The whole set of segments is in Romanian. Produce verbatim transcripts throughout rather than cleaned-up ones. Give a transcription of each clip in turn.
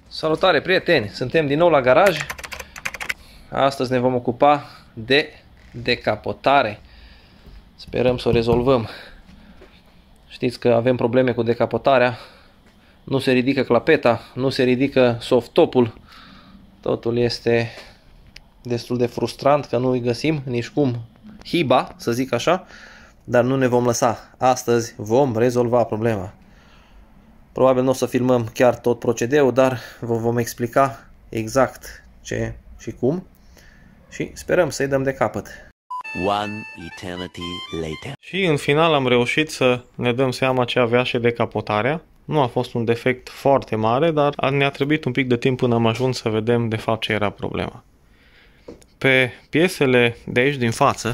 Salutare prieteni, suntem din nou la garaj. Astăzi ne vom ocupa de decapotare. Sperăm să o rezolvăm. Știți că avem probleme cu decapotarea. Nu se ridică clapeta, nu se ridică soft-top-ul. Totul este destul de frustrant că nu îi găsim nici cum hiba, să zic așa. Dar nu ne vom lăsa. Astăzi vom rezolva problema. Probabil nu o să filmăm chiar tot procedeul, dar vă vom explica exact ce și cum și sperăm să-i dăm de capăt. One eternity later. Și în final am reușit să ne dăm seama ce avea și decapotarea. Nu a fost un defect foarte mare, dar ne-a trebuit un pic de timp până am ajuns să vedem de fapt ce era problema. Pe piesele de aici din față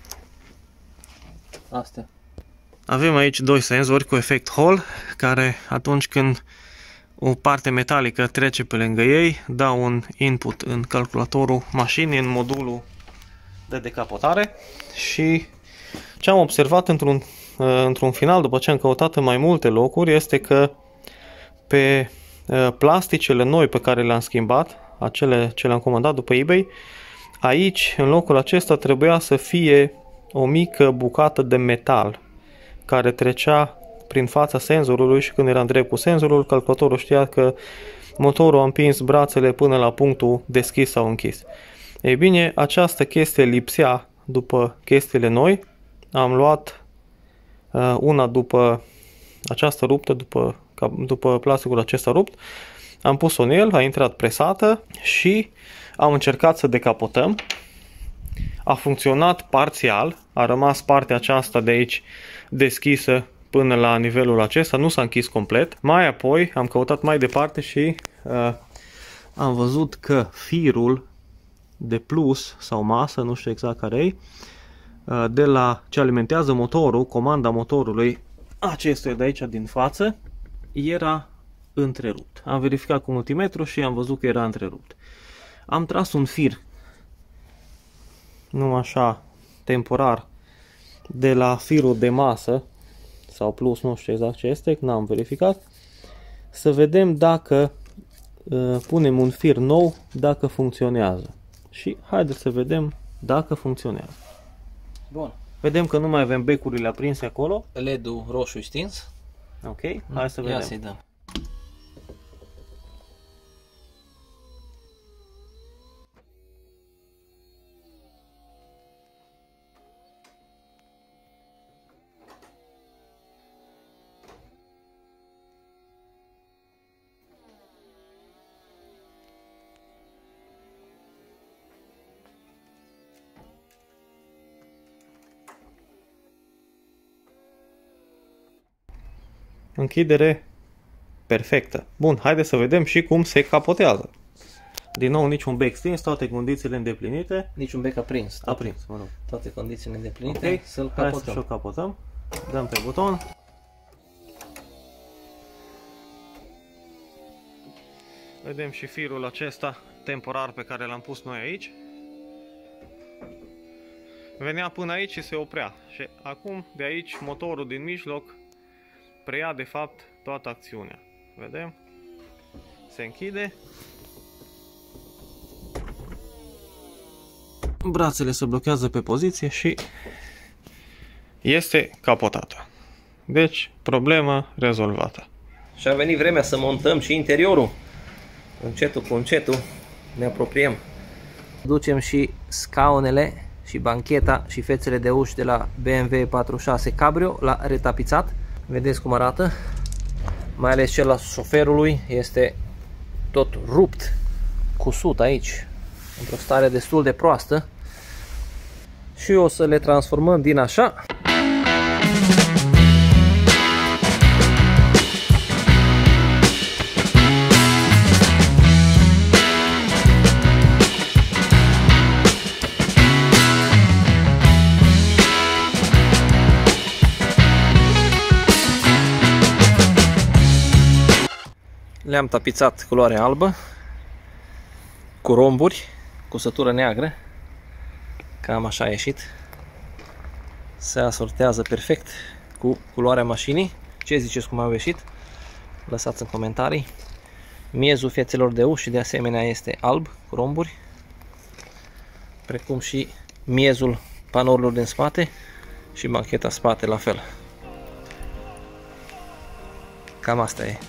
Astea. avem aici doi senzori cu efect Hall, care atunci când o parte metalică trece pe lângă ei, dau un input în calculatorul mașinii, în modulul de decapotare. Și ce am observat într-un într-un final, după ce am căutat în mai multe locuri, este că pe plasticele noi pe care le-am schimbat, acele ce le-am comandat după eBay, aici, în locul acesta, trebuia să fie o mică bucată de metal care trecea prin fața senzorului și când eram drept cu senzorul, calculatorul știa că motorul a împins brațele până la punctul deschis sau închis. Ei bine, această chestie lipsea după chestiile noi. Am luat uh, una după această ruptă, după, după plasticul acesta rupt, am pus-o în el, a intrat presată și am încercat să decapotăm. A funcționat parțial, a rămas partea aceasta de aici deschisă până la nivelul acesta, nu s-a închis complet. Mai apoi am căutat mai departe și uh, am văzut că firul de plus sau masă, nu știu exact care e, uh, de la ce alimentează motorul, comanda motorului acestuia de aici din față, era întrerupt. Am verificat cu multimetru și am văzut că era întrerupt. Am tras un fir, nu așa, temporar, de la firul de masă sau plus, nu știu exact ce este, n-am verificat, să vedem dacă uh, punem un fir nou, dacă funcționează. Și haideți să vedem dacă funcționează. Bun. Vedem că nu mai avem becurile aprinse acolo. L E D-ul roșu stins. Ok, hai să vedem. Ia să-i dăm. Închidere perfectă. Bun, haideți să vedem și cum se capotează. Din nou, niciun bec stins, toate condițiile îndeplinite. Niciun bec aprins. Toate, Aprins, mă rog. toate condițiile îndeplinite. Ok, să-l hai capotăm. să și-o capotăm. Dăm pe buton. Vedem și firul acesta temporar pe care l-am pus noi aici. Venea până aici și se oprea. Și acum, de aici, motorul din mijloc preia de fapt toată acțiunea. Vedem? Se închide. Brațele se blochează pe poziție și este capotată. Deci, problemă rezolvată. Și a venit vremea să montăm și interiorul. Încetul cu încetul ne apropiem. Ducem și scaunele și bancheta și fețele de uși de la B M W patruzeci și șase Cabrio la retapizat. Vedeți cum arată. Mai ales cel al șoferului este tot rupt, cusut aici, într-o stare destul de proastă. Și o să le transformăm din așa le-am tapizat culoare albă cu romburi, cu sătură neagră. Cam așa a ieșit. Se asortează perfect cu culoarea mașinii. Ce ziceți cum au ieșit? Lăsați în comentarii. Miezul fețelor de uși de asemenea este alb, cu romburi, precum și miezul panourilor din spate și bancheta spate la fel. Cam asta e.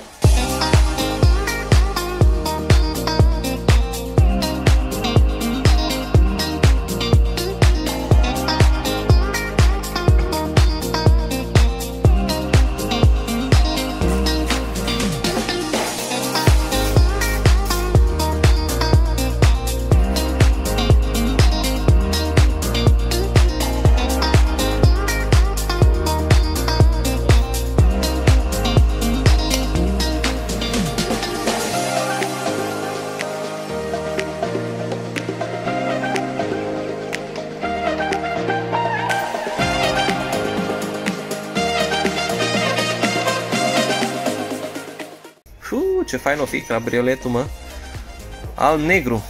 Uu, ce fain o fi cabrioletul, mă! Alb-negru!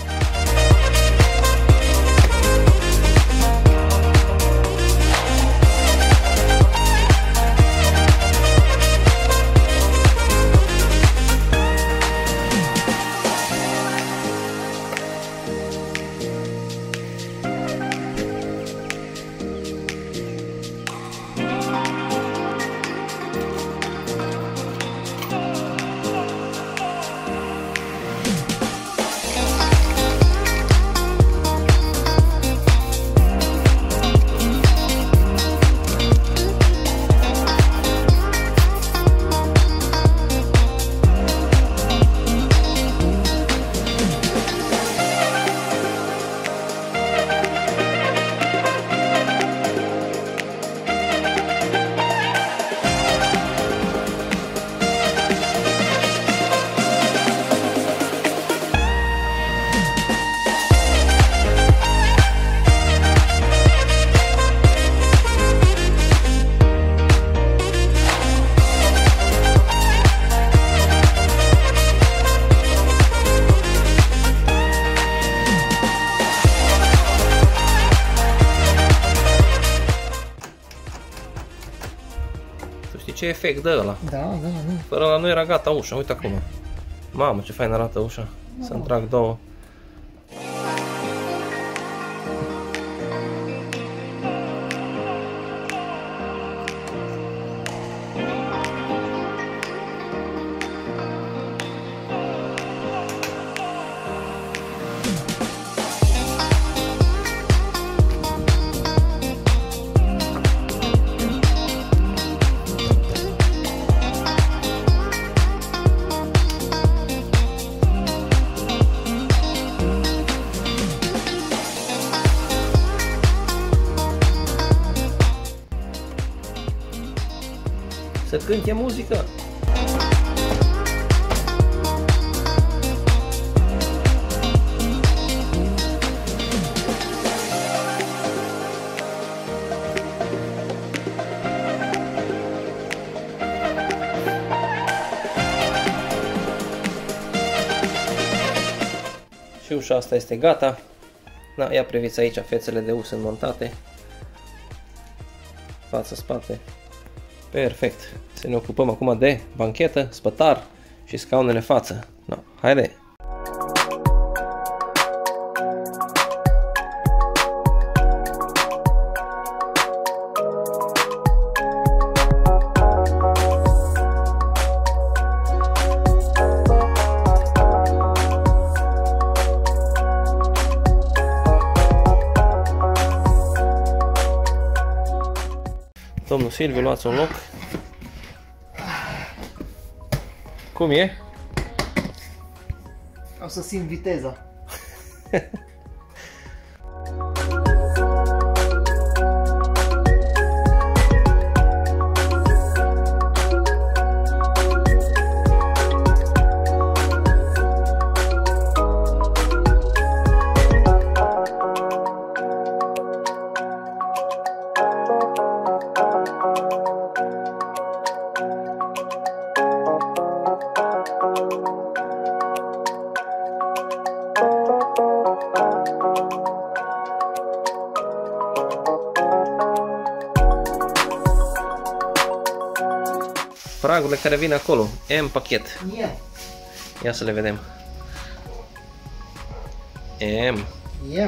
Ce efect dă ăla. Da, da, da. Fără ăla nu era gata ușa, uite acum. Mamă, ce fain arată ușa. Să-mi trag două. Să cânte muzică. Și ușa asta este gata. Da, ia priviți aici, fețele de U sunt montate. Față, spate. Perfect. Să ne ocupăm acum de banchetă, spătar și scaunele față. No, haide! Domnul Silviu, luați un loc. Cum e? O să simt viteza. Pragurile care vin acolo, M pachet. Yeah. Ia să le vedem. M. Ia.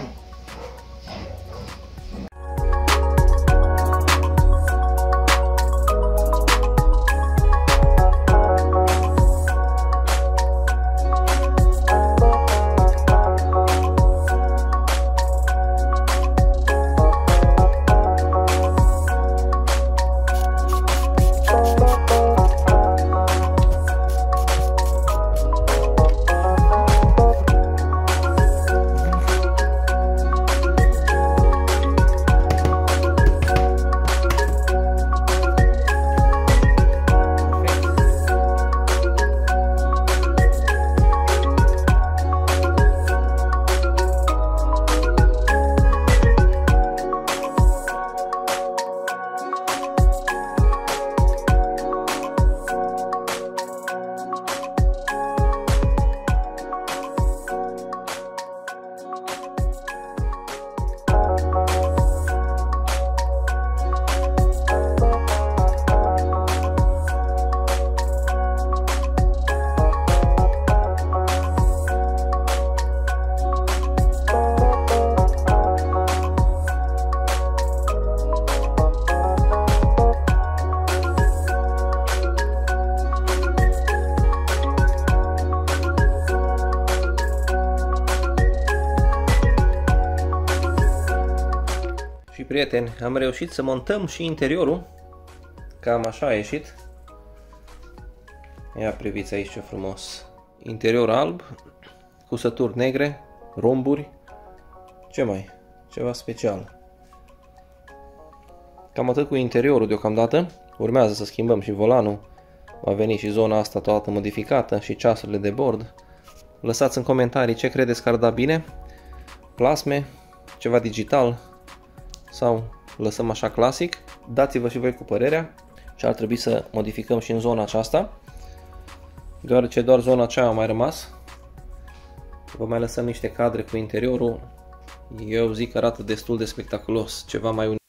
Și prieteni, am reușit să montăm și interiorul. Cam așa a ieșit. Ia priviți aici ce frumos. Interior alb, cusături negre, romburi. Ce mai? Ceva special. Cam atât cu interiorul deocamdată. Urmează să schimbăm și volanul. Va veni și zona asta toată modificată și ceasurile de bord. Lăsați în comentarii ce credeți că ar da bine. Plasme, ceva digital sau lăsăm așa clasic. Dați-vă și voi cu părerea ce ar trebui să modificăm și în zona aceasta, deoarece doar zona aceea a mai rămas. Vă mai lăsăm niște cadre cu interiorul. Eu zic că arată destul de spectaculos, ceva mai